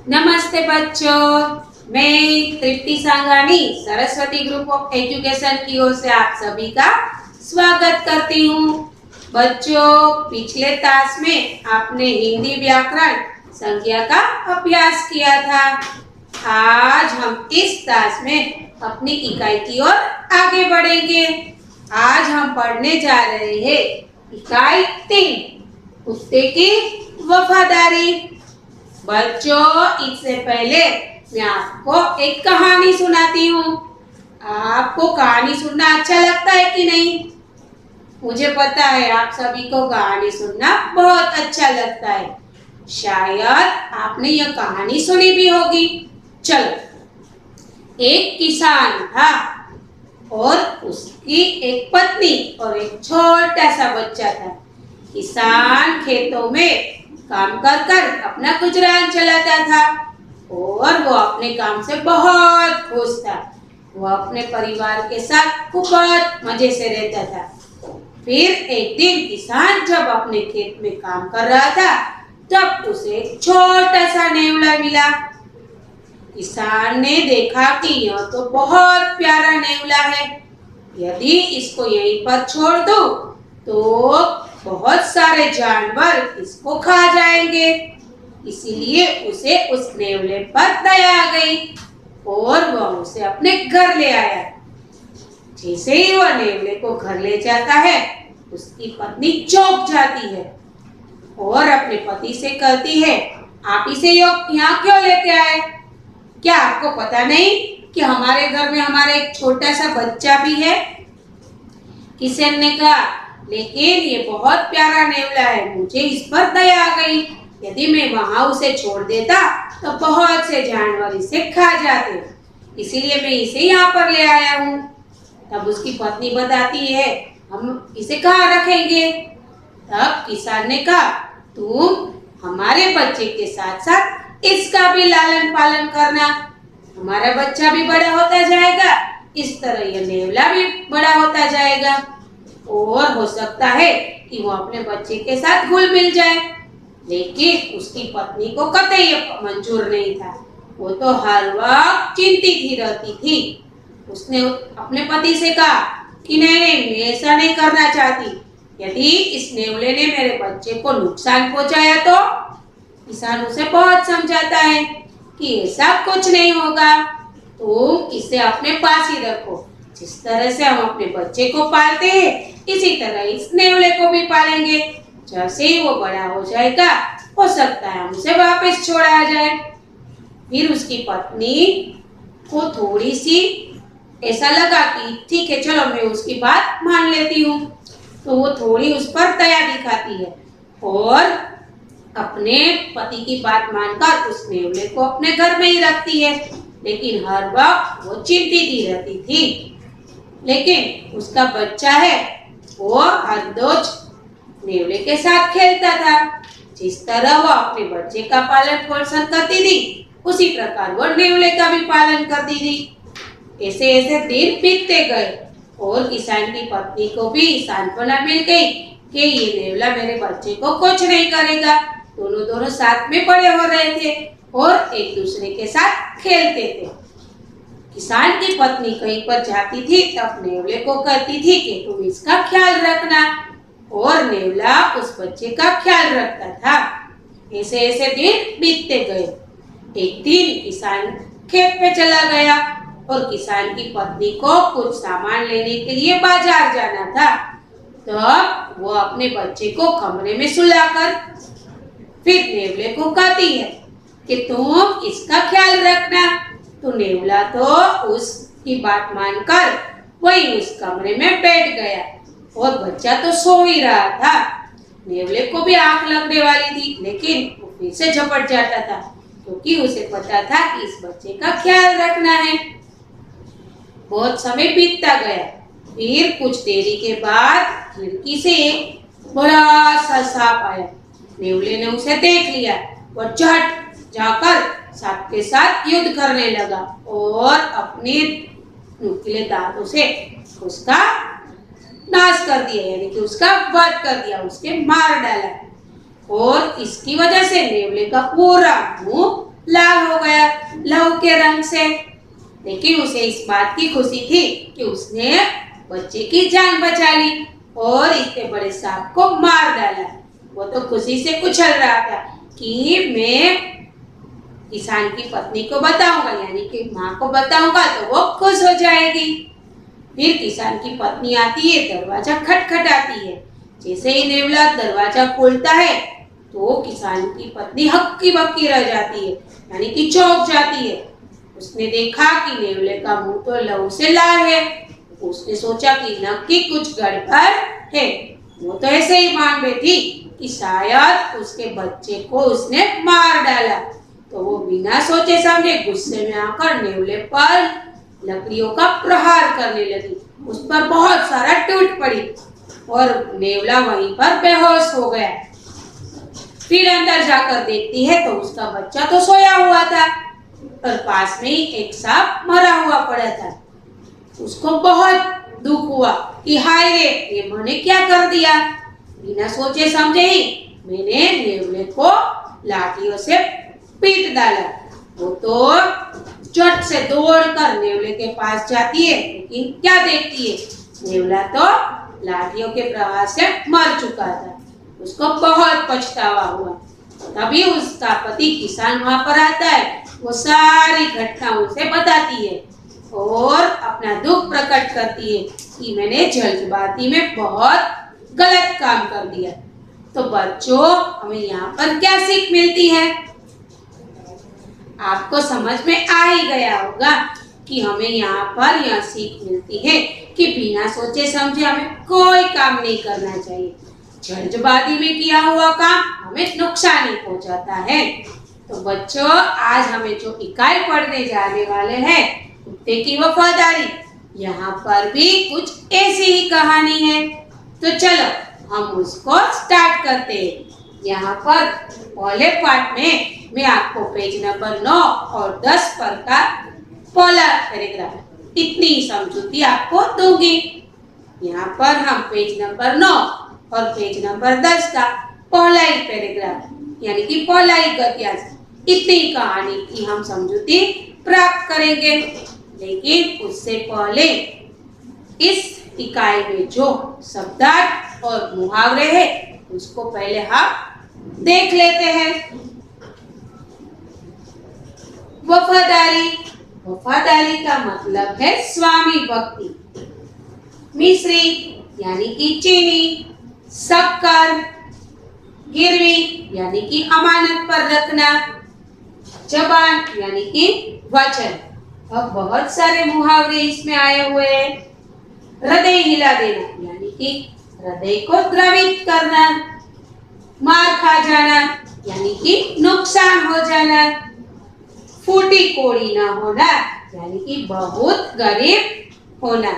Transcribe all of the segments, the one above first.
नमस्ते बच्चों, मैं Tripti Sangani Saraswati group of education की ओर से आप सभी का स्वागत करती हूँ। बच्चों, पिछले क्लास में आपने हिंदी व्याकरण संज्ञा का अभ्यास किया था। आज हम इस क्लास में अपनी इकाई की ओर आगे बढ़ेंगे। आज हम पढ़ने जा रहे हैं इकाई 3, कुत्ते की वफादारी। बच्चों, इससे पहले मैं आपको एक कहानी सुनाती हूँ। आपको कहानी सुनना अच्छा लगता है कि नहीं? मुझे पता है आप सभी को कहानी सुनना बहुत अच्छा लगता है। शायद आपने यह कहानी सुनी भी होगी। चलो, एक किसान था और उसकी एक पत्नी और एक छोटा सा बच्चा था। किसान खेतों में काम कर कर अपना गुजरान चलाता था और वो अपने काम से बहुत खुश था। वो अपने परिवार के साथ खूब मजे से रहता था। फिर एक दिन किसान जब अपने खेत में काम कर रहा था, तब उसे एक छोटा सा नेवला मिला। किसान ने देखा कि यह तो बहुत प्यारा नेवला है। यदि इसको यहीं पर छोड़ दूं, तो बहुत सारे जानवर इसको खा जाएंगे। इसीलिए उसे उस नेवले पर दया आ गई और वह उसे अपने घर ले आया। जैसे ही वह नेवले को घर ले जाता है, उसकी पत्नी चौंक जाती है और अपने पति से कहती है, आप इसे यहाँ क्यों लेके आए? क्या आपको पता नहीं कि हमारे घर में हमारा एक छोटा सा बच्चा भी है? किसान ने कहा, लेकिन ये बहुत प्यारा नेवला है, मुझे इस पर दया आ गई। यदि मैं वहां उसे छोड़ देता तो बहुत से जानवर इसे खा जाते, इसीलिए मैं इसे यहाँ पर ले आया हूँ। तब उसकी पत्नी बताती है, हम इसे कहाँ रखेंगे? तब किसान ने कहा, तुम हमारे बच्चे के साथ साथ इसका भी लालन पालन करना। हमारा बच्चा भी बड़ा होता जाएगा, इस तरह यह नेवला भी बड़ा होता जाएगा और हो सकता है कि वो अपने बच्चे के साथ घुल मिल जाए। लेकिन उसकी पत्नी को कतई मंजूर नहीं था। वो तो हर वक्त चिंतित ही रहती थी। उसने अपने पति से कहा कि नहीं, मैं ऐसा नहीं करना चाहती। यदि इस नेवले ने मेरे बच्चे को नुकसान पहुंचाया तो? किसान उसे बहुत समझाता है कि ऐसा कुछ नहीं होगा, तुम इसे अपने पास ही रखो। जिस तरह से हम अपने बच्चे को पालते हैं, इसी तरह इस नेवले को भी पालेंगे। जैसे ही वो बड़ा हो जाएगा, हो सकता है हम उसे वापस छोड़ा जाए। फिर उसकी पत्नी को थोड़ी सी ऐसा लगा कि ठीक है, चलो मैं उसकी बात मान लेती हूँ। तो वो थोड़ी उस पर दया दिखाती है और अपने पति की बात मानकर उस नेवले को अपने घर में ही रखती है। लेकिन हर वक्त वो चिंतित ही रहती थी। लेकिन उसका बच्चा है, वो हर रोज नेवले के साथ खेलता था। जिस तरह वो अपने बच्चे का पालन पोषण करती थी, उसी प्रकार वो नेवले का भी पालन करती थी। ऐसे ऐसे दिन बीतते गए और किसान की पत्नी को भी सांत्वना मिल गई कि ये नेवला मेरे बच्चे को कुछ नहीं करेगा। दोनों साथ में बड़े हो रहे थे और एक दूसरे के साथ खेलते थे। किसान की पत्नी कहीं पर जाती थी, तब नेवले को कहती थी कि तुम इसका ख्याल रखना, और नेवला उस बच्चे का ख्याल रखता था। ऐसे ऐसे दिन बीतते गए। एक दिन किसान खेत पे चला गया और किसान की पत्नी को कुछ सामान लेने के लिए बाजार जाना था। तब वो अपने बच्चे को कमरे में सुलाकर फिर नेवले को कहती है कि तुम इसका ख्याल रखना। तो नेवला तो उसकी बात मानकर वही उस कमरे में बैठ गया और बच्चा तो सो ही रहा था। नेवले को भी आंख लगने वाली थी, लेकिन वो फिर से झपट जाता था क्योंकि उसे पता था कि इस बच्चे का ख्याल रखना है। बहुत समय बीतता गया। फिर कुछ देरी के बाद खिड़की से एक बड़ा सा सांप आया। नेवले ने उसे देख लिया और झट जाकर सांप के साथ युद्ध करने लगा और अपने नुकीले दांतों से उसका नाश कर दिया, यानी कि उसका वध कर दिया, उसके मार डाला। और इसकी वजह से नेवले का पूरा मुंह लाल हो गया लहू के रंग से। लेकिन उसे इस बात की खुशी थी कि उसने बच्चे की जान बचा ली और इतने बड़े सांप को मार डाला। वो तो खुशी से उछल रहा था कि मैं किसान की पत्नी को बताऊंगा, यानी कि माँ को बताऊंगा तो वो खुश हो जाएगी। फिर किसान की पत्नी आती है, दरवाजा खटखटाती है। जैसे ही नेवला दरवाजा खोलता है तो किसान की पत्नी हक्की बक्की रह जाती है, यानी कि चौंक जाती है। उसने देखा कि नेवले का मुंह तो लहू से लाल है। उसने सोचा कि नक्की कुछ गड़बड़ है। वो तो ऐसे ही मान बैठी कि शायद उसके बच्चे को उसने मार डाला। तो वो बिना सोचे समझे गुस्से में आकर नेवले पर लकड़ियों का प्रहार करने लगी। उस पर बहुत सारा टूट पड़ी और नेवला वहीं पर बेहोश हो गया। फिर अंदर जाकर देखती है तो उसका बच्चा तो सोया हुआ था और पास में ही एक सांप मरा हुआ पड़ा था। उसको बहुत दुख हुआ कि हाय रे, ये मैंने क्या कर दिया। बिना सोचे समझे ही मैंने नेवले को लाठियों से पीट डाला। वो तो चट से दौड़कर नेवले के पास जाती है, लेकिन क्या देखती है, नेवला तो लाठियों के प्रहार से मर चुका था। उसको बहुत पछतावा हुआ। तभी उसका पति किसान वहां पर आता है। वो सारी घटना उसे बताती है और अपना दुख प्रकट करती है कि मैंने जल्दबाजी में बहुत गलत काम कर दिया। तो बच्चों, हमें यहाँ पर क्या सीख मिलती है? आपको समझ में आ ही गया होगा कि हमें यहाँ पर यह सीख मिलती है कि बिना सोचे समझे हमें कोई काम नहीं करना चाहिए। जल्दबाजी में किया हुआ काम हमें नुकसान ही पहुंचाता है। तो बच्चों, आज हमें जो इकाई पढ़ने जाने वाले हैं, कुत्ते की वफादारी, यहाँ पर भी कुछ ऐसी ही कहानी है। तो चलो हम उसको स्टार्ट करते हैं। यहाँ पर पहले पार्ट में मैं आपको पेज नंबर 9 और 10 पर का पहला पैराग्राफ इतनी समझौती आपको दूंगी। यहाँ पर हम पेज नंबर 9 और पेज नंबर 10 का पहला ही पैराग्राफ यानी कि पहला ही गद्यांश इतनी कहानी की हम समझौती प्राप्त करेंगे। लेकिन उससे पहले इस इकाई में जो शब्दार्थ और मुहावरे हैं उसको पहले हम देख लेते हैं। वफादारी, वफादारी का मतलब है स्वामी भक्ति। मिश्री यानी कि चीनी, शक्कर, गिरवी यानी कि अमानत पर रखना, जबान यानी कि वचन। अब बहुत सारे मुहावरे इसमें आए हुए हैं। हृदय हिला देना यानी कि हृदय को द्रवित करना, मार खा जाना यानी कि नुकसान हो जाना, फूटी कोड़ी ना होना यानी कि बहुत गरीब होना,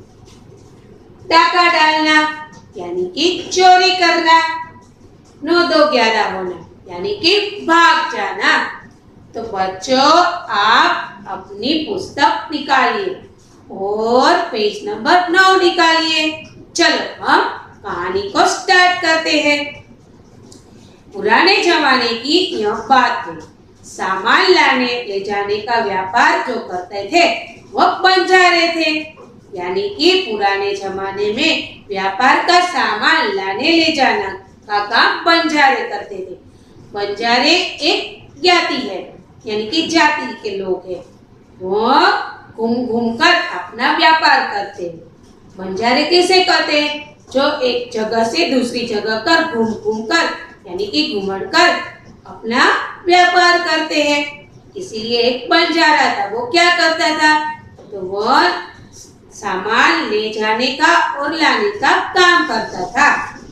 डाका डालना यानी कि चोरी करना, 9-2-11 होना यानी कि भाग जाना। तो बच्चों, आप अपनी पुस्तक निकालिए और पेज नंबर 9 निकालिए। चलो हम कहानी को स्टार्ट करते हैं। पुराने जमाने की यह बात है। सामान लाने ले जाने का व्यापार जो करते थे वह बंजारे थे। यानी कि पुराने जमाने में व्यापार का सामान लाने ले जाना का काम बंजारे करते थे। बंजारे एक ज्ञाति है यानी कि जाति के लोग हैं। वह घूम घूम कर अपना व्यापार करते हैं। बंजारे कैसे करते हैं? जो एक जगह से दूसरी जगह कर घूम घूम कर यानी कि घूमड़ कर अपना व्यापार करते हैं। इसीलिए एक बंजारा था। वो क्या करता था? तो वह सामान ले जाने का और लाने का काम करता था।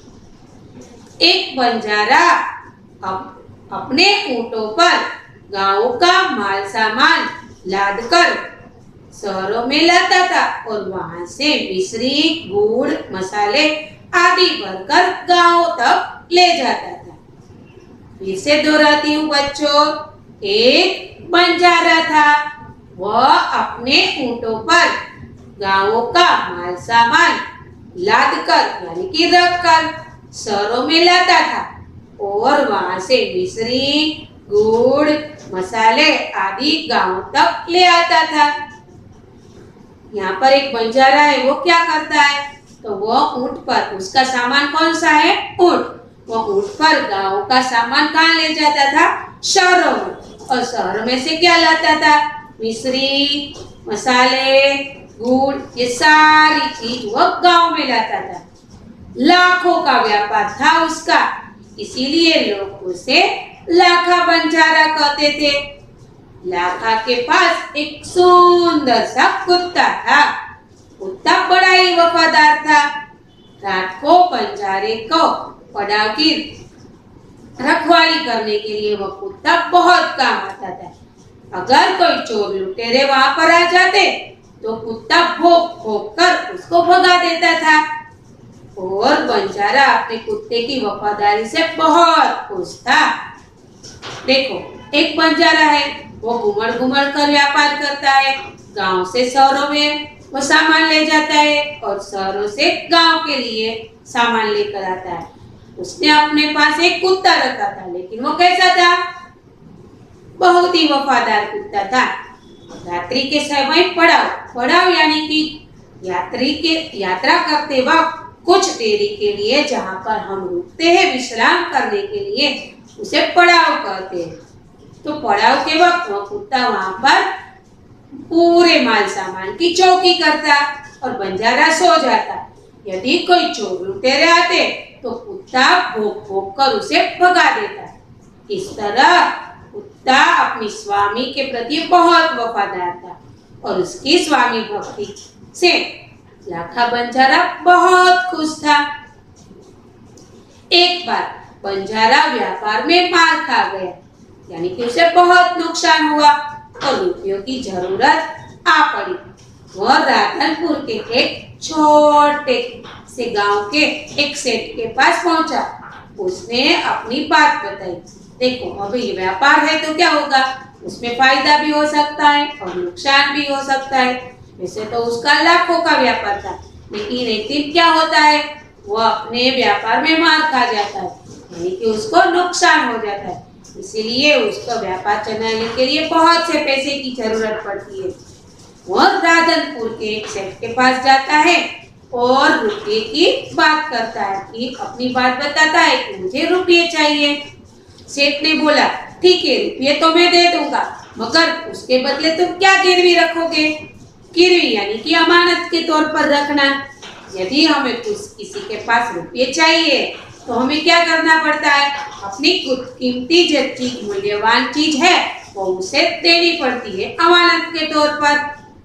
एक बंजारा अपने ऊंटों पर गांवों का माल सामान लाद कर शहरों में लाता था और वहां से मिश्री, गुड़, मसाले आदि भरकर गांवों तक ले जाता था। फिर से दोहराती हूँ बच्चों, एक बंजारा था। वह अपने ऊंटों पर गांवों का माल सामान लाद कर यानी कि रख कर शहरों में लाता था और वहां से मिश्री, गुड़, मसाले आदि गांव तक ले आता था। यहाँ पर एक बंजारा है, वो क्या करता है, तो वो ऊंट पर, उसका सामान कौन सा है, ऊंट, वो ऊंट पर गांव का सामान कहाँ ले जाता था, शहरों में। और शहरों में से क्या लाता था, मिश्री, मसाले, गुड़, ये सारी चीज वो गांव में लाता था। लाखों का व्यापार था उसका, इसीलिए लोग उसे लाखा बंजारा कहते थे। लाखा के पास एक सुंदर सा कुत्ता था। कुत्ता बड़ा ही वफादार था। रात को बंजारे को पड़ाव की रखवाली करने के लिए वो कुत्ता बहुत काम आता था। अगर कोई चोर लुटेरे वहां पर आ जाते तो कुत्ता भौंक भौंक कर उसको भगा देता था। और बंजारा अपने कुत्ते की वफादारी से बहुत खुश था। देखो, एक बंजारा है, वो घुमड़ घुमड़ कर व्यापार करता है। गांव से शहरों में वो सामान ले जाता है और शहरों से गांव के लिए सामान लेकर आता है। उसने अपने पास एक कुत्ता रखा था, लेकिन वो कैसा था, बहुत ही वफादार कुत्ता था। रात्रि के समय पड़ाव यानी कि यात्रा करते वक्त कुछ देरी के लिए जहाँ पर हम रुकते हैं विश्राम करने के लिए, उसे पड़ाव कहते हैं। तो पड़ाव के वक्त वो कुत्ता वहां पर पूरे माल सामान की चौकी करता और बंजारा सो जाता। यदि कोई चोर लुटेरे आते तो कुत्ता भौंक भौंक कर उसे भगा देता। इस तरह कुत्ता अपनी स्वामी के प्रति बहुत वफादार था और उसकी स्वामी भक्ति से लाखा बंजारा बहुत खुश था। एक बार बंजारा व्यापार में मार खा गया, यानी कि उसे बहुत नुकसान हुआ और रुपयों की जरूरत आ पड़ी। वह राधनपुर के एक छोटे से गांव के एक सेठ के पास पहुंचा। उसने अपनी बात बताई। देखो, अभी व्यापार है तो क्या होगा, उसमें फायदा भी हो सकता है और नुकसान भी हो सकता है। वैसे तो उसका लाखों का व्यापार था, लेकिन एक दिन क्या होता है, वो अपने व्यापार में मार खा जाता है, यानी कि उसको नुकसान हो जाता है। इसीलिए उसको व्यापार चलाने के लिए बहुत से पैसे की जरूरत पड़ती है। वो राधनपुर के एक सेठ के पास जाता है और रुपये की बात करता है, कि अपनी बात बताता है कि मुझे रुपये चाहिए। सेठ ने बोला, ठीक है, रुपये तो मैं दे दूंगा, मगर उसके बदले तुम क्या गिरवी रखोगे। गिरवी यानी कि अमानत के तौर पर रखना। यदि हमें किसी के पास रुपये चाहिए तो हमें क्या करना पड़ता है, अपनी कीमती जो चीज, मूल्यवान चीज है, वो उसे देनी पड़ती है अमानत के तौर पर।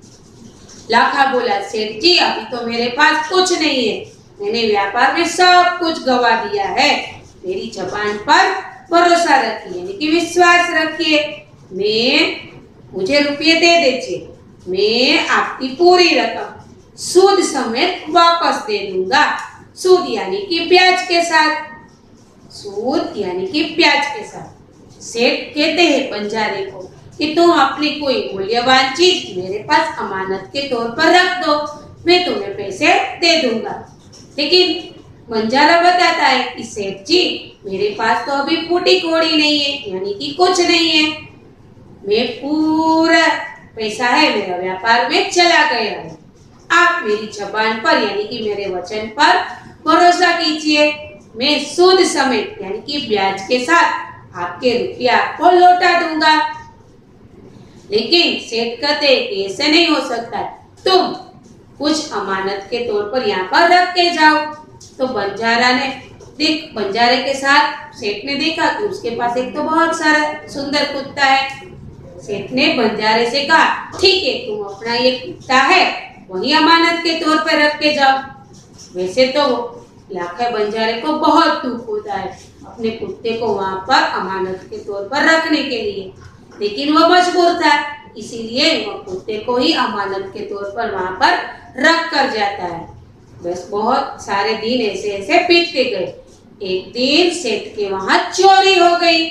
लाखा बोला, सेठ जी, अभी तो मेरे पास कुछ नहीं है, मैंने व्यापार में सब कुछ गवा दिया है। मेरी जबान पर भरोसा रखिए, यानी कि विश्वास रखिए। मुझे रुपये दे दीजिए, मैं आपकी पूरी रकम सूद समेत वापस दे दूंगा। सूद यानी कि ब्याज के साथ। सूद यानी कि ब्याज के साथ। सेठ कहते हैं बंजारे को कि तुम अपनी कोई मूल्यवान चीज मेरे पास अमानत के तौर पर रख दो, मैं तुम्हें पैसे दे दूंगा। लेकिन बंजारा बताता है कि सेठ जी, मेरे पास तो अभी फूटी कोड़ी नहीं है, यानी कि कुछ नहीं है। मैं पूरा पैसा है मेरा व्यापार में चला गया है। आप मेरी जबान पर यानी कि मेरे वचन पर भरोसा कीजिए, मैं सूद समेत यानी कि ब्याज के साथ आपके रुपया आपको लौटा दूंगा। लेकिन सेठ कहते कि ऐसे नहीं हो सकता, तुम कुछ अमानत के तौर पर यहाँ पर रख के जाओ। तो बंजारे के साथ सेठ ने देखा कि उसके पास एक तो बहुत सारा सुंदर कुत्ता है। सेठ ने बंजारे से कहा, ठीक है, तुम अपना ये कुत्ता है वही अमानत के तौर पर रख के जाओ। वैसे तो लाखा बंजारे को बहुत दुख होता है अपने कुत्ते को वहां पर अमानत के तौर पर रखने के लिए, लेकिन वो मजबूर था, इसीलिए वो कुत्ते को ही अमानत के तौर पर वहां पर रख कर जाता है। बस बहुत सारे दिन ऐसे ऐसे बीतते गए। एक दिन सेठ के वहां चोरी हो गई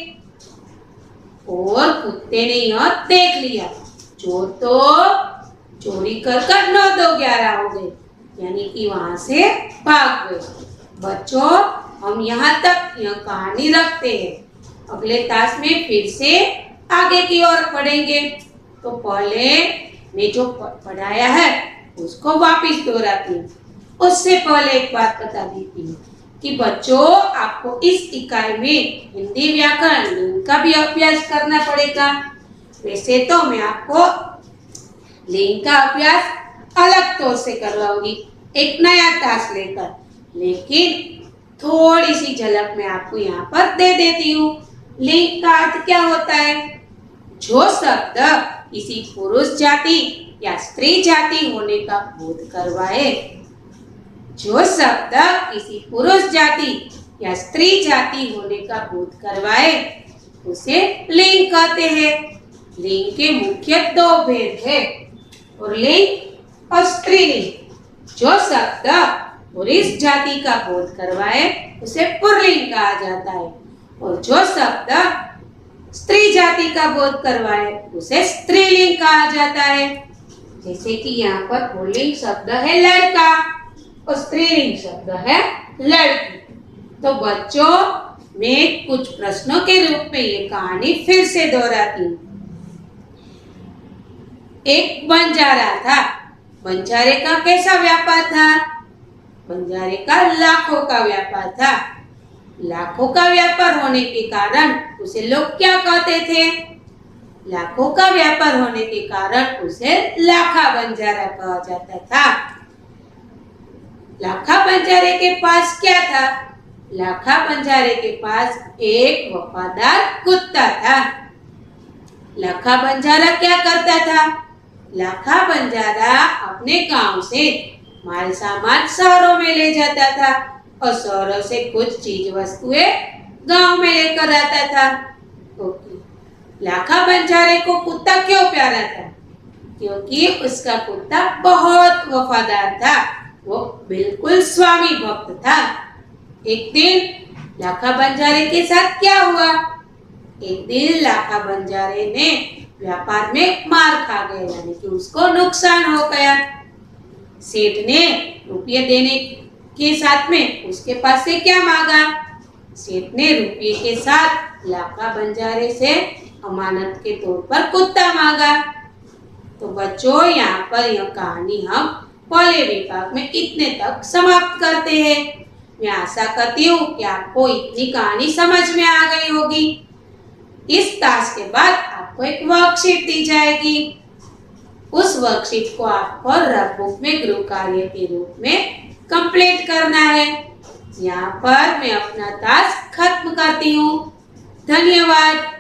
और कुत्ते ने यह देख लिया। चोर तो चोरी कर 9-2-11 हो गए, यानी कि वहां से भाग गए। बच्चों, हम यहाँ तक यह कहानी रखते हैं। अगले तास में फिर से आगे की ओर पढ़ेंगे। तो पहले मैं जो पढ़ाया है उसको वापस दोहराती हूँ। उससे पहले एक बात बता देती हूँ कि बच्चों, आपको इस इकाई में हिंदी व्याकरण लिंग का भी अभ्यास करना पड़ेगा। वैसे तो मैं आपको लिंग का अभ्यास अलग तौर से करवाऊंगी, एक नया टास्क लेकर, लेकिन थोड़ी सी झलक मैं आपको यहाँ पर दे देती हूँ। लिंग का अर्थ क्या होता है? जो शब्द किसी पुरुष जाति या स्त्री जाति होने का बोध करवाए, जो शब्द किसी पुरुष जाति या स्त्री जाति होने का बोध करवाए, उसे लिंग कहते हैं। लिंग के मुख्य दो भेद है, पुल्लिंग और स्त्रीलिंग। जो शब्द पुरुष जाति का बोध करवाए उसे पुल्लिंग कहा जाता है, और जो शब्द स्त्री जाति का बोध करवाए उसे स्त्रीलिंग कहा जाता है। जैसे कि यहाँ पर पुल्लिंग शब्द है लड़का और स्त्रीलिंग शब्द है लड़की। तो बच्चों, मैं कुछ प्रश्नों के रूप में ये कहानी फिर से दोहराती हूँ। एक बंजारा था। बंजारे का कैसा व्यापार था? बंजारे का लाखों का व्यापार था। लाखों का व्यापार होने के कारण उसे लोग क्या कहते थे? लाखों का व्यापार होने के कारण उसे लाखा बंजारा कहा जाता था। लाखा बंजारे के पास क्या था? लाखा बंजारे के पास एक वफादार कुत्ता था। लाखा बंजारा क्या करता था? लाखा बंजारा अपने गांव से माल सामान शहरों में ले जाता था और शहरों से कुछ चीज वस्तुएं गांव में लेकर आता था। लाखा बंजारे को कुत्ता क्यों प्यारा था? क्योंकि उसका कुत्ता बहुत वफादार था, वो बिल्कुल स्वामी भक्त था। एक दिन लाखा बंजारे के साथ क्या हुआ? एक दिन लाखा बंजारे ने व्यापार में मार खा गया, यानी कि उसको नुकसान हो गया। सेठ ने रुपये देने के साथ में उसके पास से क्या मांगा? सेठ ने रुपये के साथ लाखा बंजारे से अमानत के तौर पर कुत्ता मांगा। तो बच्चों, यहाँ पर यह कहानी हम पहले विभाग में इतने तक समाप्त करते हैं। मैं आशा करती हूँ कि आपको इतनी कहानी समझ में आ गई होगी। इस टास्क के बाद आपको एक वर्कशीट दी जाएगी। उस वर्कशीट को आपको रफ बुक में गृह कार्य के रूप में कंप्लीट करना है। यहाँ पर मैं अपना टास्क खत्म करती हूँ। धन्यवाद।